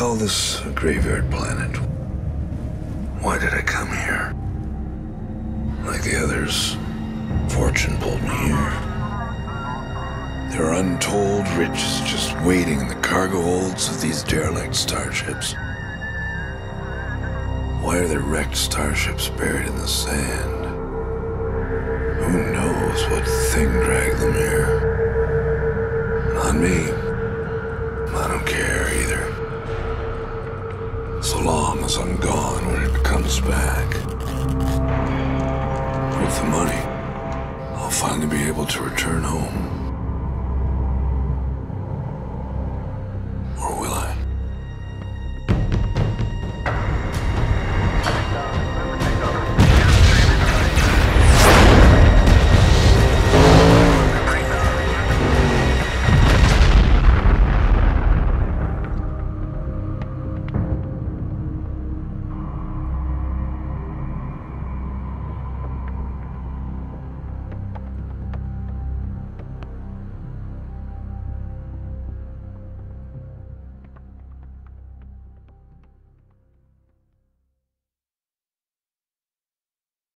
call this a graveyard planet. Why did I come here? Like the others, fortune pulled me here. There are untold riches just waiting in the cargo holds of these derelict starships. Why are there wrecked starships buried in the sand? Who knows what thing dragged them here? Not me. I don't care either. So long as I'm gone when it comes back. With the money, I'll finally be able to return home.